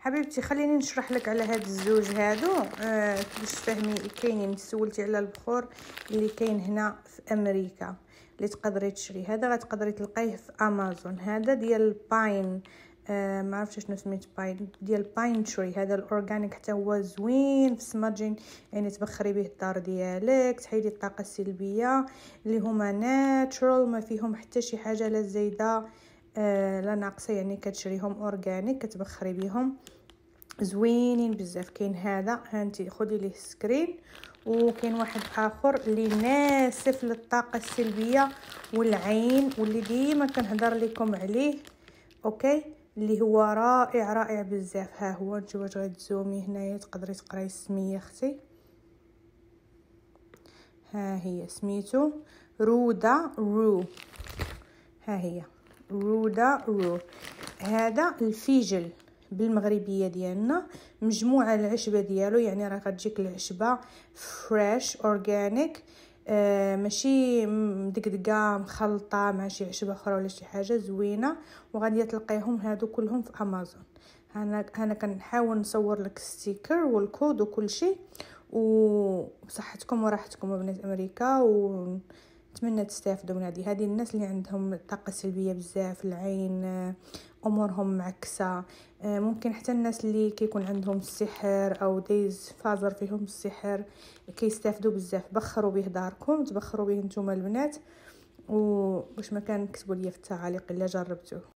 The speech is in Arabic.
حبيبتي خليني نشرح لك على هاد الزوج هادو باش تفهمي. كاينين سولتي على البخور اللي كاين هنا في امريكا اللي تقدري تشري. هذا غتقدري تلقايه في امازون. هذا ديال باين ما عرفتش شنو سميت، باين ديال باين تري. هذا الاورغانيك حتى هو زوين في سماجين، يعني تبخري به الدار ديالك، تحيدي الطاقه السلبيه اللي هما ناتشورال، ما فيهم حتى شي حاجه لا زايده لا ناقصه، يعني كتشريهم اورغانيك كتبخري بهم زوينين بزاف. كاين هذا هانتي خدي ليه سكرين، وكاين واحد اخر اللي ناسف للطاقه السلبيه والعين واللي ديما كنهضر لكم عليه، اوكي، اللي هو رائع رائع بزاف. ها هو، نشوف واش غتزومي هنايا تقدري تقراي السميه اختي. ها هي سميتو رودا رو، ها هي رودا رو. هذا الفيجل بالمغربيه ديالنا، مجموعه العشبه ديالو، يعني راه غتجيك العشبه فريش اورغانيك، ماشي مدقدقه مخلطه مع شي عشبه اخرى ولا شي حاجه زوينه. وغادي تلقايهم هادو كلهم في امازون. انا كنحاول نصور لك الستيكر والكود وكل شيء. وصحتكم وراحتكم بنات امريكا، ونتمنى تستافدوا من هذه الناس اللي عندهم طاقه سلبيه بزاف، العين امورهم معكسه. ممكن حتى الناس اللي كيكون عندهم السحر او دايز فازر فيهم السحر كيستافدوا بزاف. بخروا به داركم، تبخروا به نتوما البنات، وباش ما كان كتبوا لي في التعاليق الا جربتوه.